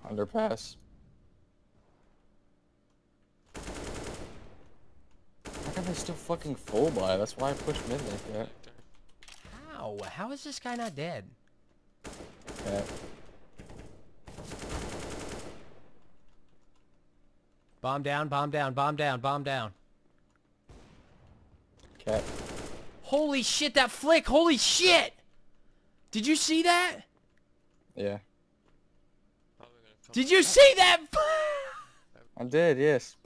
Underpass. How can they still fucking full buy? That's why I pushed mid like that. How? How is this guy not dead? Cat. Bomb down, bomb down, bomb down, bomb down. Cat. Holy shit, that flick! Holy shit! Did you see that? Yeah. Did you see that? I did, yes.